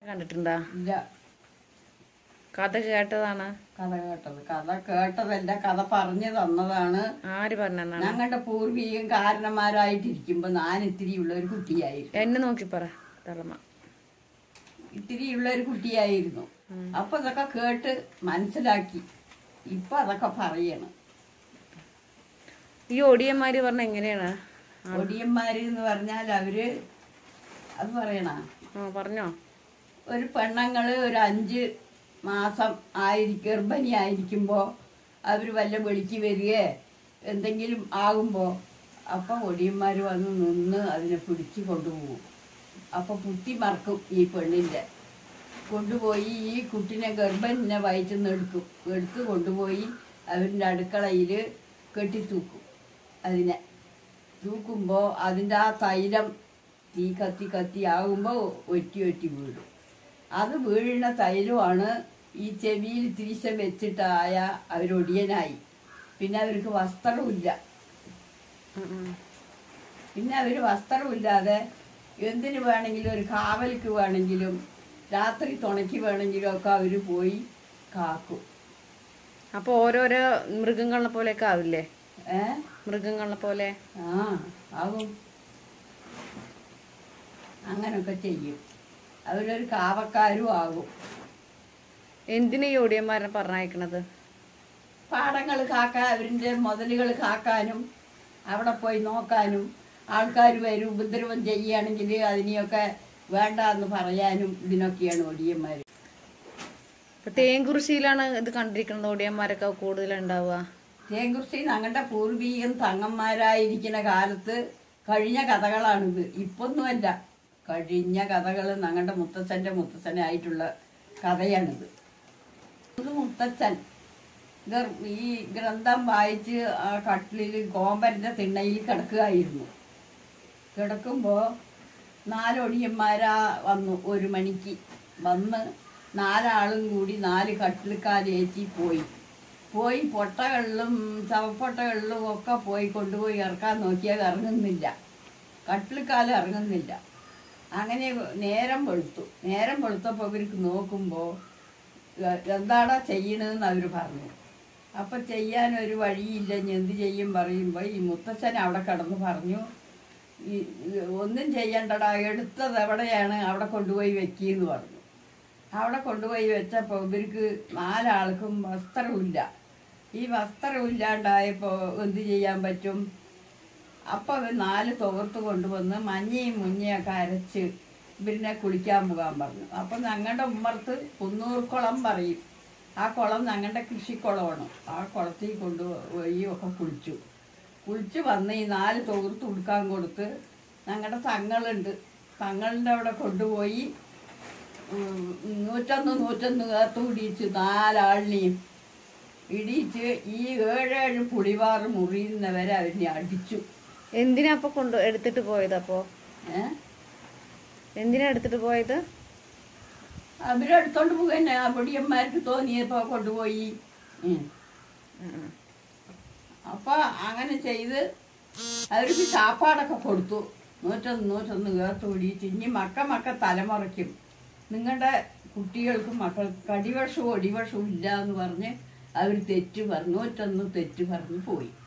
കണ്ടിട്ടുണ്ടാ? ഇല്ല. കഥ കേട്ടതാണ്. കഥ കേട്ടതല്ല, കഥ പറഞ്ഞു തന്നതാണ്. ആര് പറഞ്ഞാണ്? ഞങ്ങളുടെ പൂർവീകം കാരണന്മാരായിട്ടിരിക്കുമ്പോ ഞാൻ ഇത്തിരിയുള്ള ഒരു കുട്ടിയായിരുന്നു. എന്നെ നോക്കി പറ തളമ. ഇത്തിരിയുള്ള ഒരു കുട്ടിയായിരുന്നു. അപ്പൊ അതൊക്കെ കേട്ട് മനസ്സിലാക്കി. ഇപ്പൊ അതൊക്കെ പറയണം. ഈ ഒടിയന്മാര് പറഞ്ഞ എങ്ങനെയാണ്? ഒടിയന്മാര് എന്ന് പറഞ്ഞാൽ അവര് അത് പറയണ പറഞ്ഞോ. ഒരു പെണ്ണുങ്ങള് ഒരു 5 മാസം ഗർഭിണിയായിരിക്കുമ്പോ അവര് വല്ല വെളിക്ക് വരികയെ എന്തെങ്കിലും ആകുമ്പോ അപ്പൊ ഒടിയന്മാര് വന്ന് നിന്ന് അതിനെ പിടിച്ചു കൊണ്ടുപോകും. അപ്പൊ പുത്തി മറക്കും ഈ പെണ്ണിന്റെ. കൊണ്ടുപോയി ഈ കുട്ടിനെ ഗർഭിണിനെ വയറ്റുനിന്ന് എടുത്ത് കൊണ്ടുപോയി അവരുടെ അടുക്കളയിൽ കെട്ടിത്തൂക്കും. അതിനെ തൂക്കുമ്പോൾ അതിൻ്റെ ആ തൈലം തീ കത്തി ആകുമ്പോൾ ഒറ്റി വീഴും. അത് വീഴുന്ന തൈലമാണ് ഈ ചെവിയിൽ തിരിച്ച വെച്ചിട്ടായ അവരൊടിയനായി. പിന്നെ അവർക്ക് വസ്ത്രമില്ല. പിന്നെ അവർ വസ്ത്രമില്ലാതെ എന്തിനു വേണമെങ്കിലും, ഒരു കാവലിക്ക് വേണമെങ്കിലും രാത്രി തുണയ്ക്ക് വേണമെങ്കിലും ഒക്കെ അവർ പോയി കാക്കും. അപ്പോൾ ഓരോരോ മൃഗങ്ങളെ പോലെയൊക്കെ ആവില്ലേ? മൃഗങ്ങളെ പോലെ ആകും. അങ്ങനൊക്കെ ചെയ്യും. അവരൊരു കാവക്കാരും ആകും. എന്തിനാ ഈ ഒടിയന്മാരെ പറഞ്ഞയക്കണത്? പാടങ്ങൾ കാക്കാൻ, അവരിൻ്റെ മുതലുകൾ കാക്കാനും അവിടെ പോയി നോക്കാനും, ആൾക്കാർ വരും ഉപദ്രവം ചെയ്യുകയാണെങ്കിൽ അതിനെയൊക്കെ വേണ്ട എന്ന് പറയാനും ഇതിനൊക്കെയാണ് ഒടിയന്മാർ. തേങ്കുറിശ്ശിയിലാണ് ഇത് കണ്ടിരിക്കുന്നത് ഒടിയന്മാരൊക്കെ കൂടുതലുണ്ടാവുക. തേങ്കുറിശ്ശി ഞങ്ങളുടെ പൂർവീകൻ തങ്ങന്മാരായിരിക്കുന്ന കാലത്ത് കഴിഞ്ഞ കഥകളാണിത്. ഇപ്പൊന്നുമല്ല, കഴിഞ്ഞ കഥകൾ ഞങ്ങളുടെ മുത്തച്ഛനായിട്ടുള്ള കഥയാണിത്. ഇത് മുത്തച്ഛൻ ഈ ഗ്രന്ഥം വായിച്ച് ആ കട്ടിലിൽ കോമ്പരൻ്റെ തിണ്ണയിൽ കിടക്കുകയായിരുന്നു. കിടക്കുമ്പോൾ 4 ഒടിയന്മാരാ വന്നു. 1 മണിക്ക് വന്ന് 4 ആളും കൂടി 4 കട്ടിലിക്കാലേറ്റി പോയി പൊട്ടകളിലും ചവപ്പൊട്ടകളിലും ഒക്കെ കൊണ്ടുപോയി ഇറക്കാൻ നോക്കിയാൽ ഇറങ്ങുന്നില്ല. കട്ടിലിക്കാലം ഇറങ്ങുന്നില്ല. അങ്ങനെ നേരം വെളുത്തപ്പോൾ ഇവർക്ക് നോക്കുമ്പോൾ എന്താടാ ചെയ്യണമെന്ന് അവർ പറഞ്ഞു. അപ്പം ചെയ്യാനൊരു വഴിയില്ല, എന്ത് ചെയ്യും പറയുമ്പോൾ ഈ മുത്തച്ഛൻ അവിടെ കിടന്ന് പറഞ്ഞു, ഒന്നും ചെയ്യണ്ടടാ, എടുത്തത് എവിടെയാണ് അവിടെ കൊണ്ടുപോയി വെക്കിയെന്ന് പറഞ്ഞു. അവിടെ കൊണ്ടുപോയി വെച്ചപ്പോൾ ഇവർക്ക് 4 ആൾക്കും വസ്ത്രമില്ല. ഈ വസ്ത്രമില്ലാണ്ടായപ്പോൾ എന്ത് ചെയ്യാൻ പറ്റും? അപ്പോൾ അവർ 4 തുകർത്ത് കൊണ്ടുവന്ന് മഞ്ഞയും മുഞ്ഞയൊക്കെ അരച്ച് ഇവരിനെ കുളിക്കാൻ പോകാൻ പറഞ്ഞു. അപ്പം ഞങ്ങളുടെ ഉമ്മർത്ത് കുന്നൂർക്കുളം പറയും. ആ കുളം ഞങ്ങളുടെ കൃഷിക്കുളമാണ്. ആ കുളത്തിൽ കൊണ്ടുപോയി ഒക്കെ കുളിച്ചു വന്ന് ഈ 4 തുകർത്ത് ഉടുക്കാൻ കൊടുത്ത് ഞങ്ങളുടെ തങ്ങളുണ്ട്. തങ്ങളുടെ അവിടെ കൊണ്ടുപോയി 101 കേർത്ത് പിടിച്ച് 4 ആളിനെയും ഇടിച്ച് ഈ 7 പുളിവാറ് മുറിയുന്നവരെ അവരെ അടിച്ചു. എന്തിനാ അപ്പൊ എടുത്തിട്ട് പോയത്? അപ്പോ എന്തിനാ എടുത്തിട്ട് പോയത്? അവരെടുത്തോണ്ട് പോകന്നെ. ആ പൊടിയന്മാർക്ക് തോന്നിയപ്പോ കൊണ്ടുപോയി. അപ്പൊ അങ്ങനെ ചെയ്ത് അവർക്ക് ചാപ്പാടൊക്കെ കൊടുത്തു. 101 കേർത്ത് പിടിച്ച് ഇനി മക്ക തലമുറയ്ക്കും നിങ്ങളുടെ കുട്ടികൾക്കും മക്കൾക്ക് കടിവശവും ഒടിവശവും ഇല്ല എന്ന് പറഞ്ഞ് അവർ 101 തെറ്റ് പറഞ്ഞു പോയി.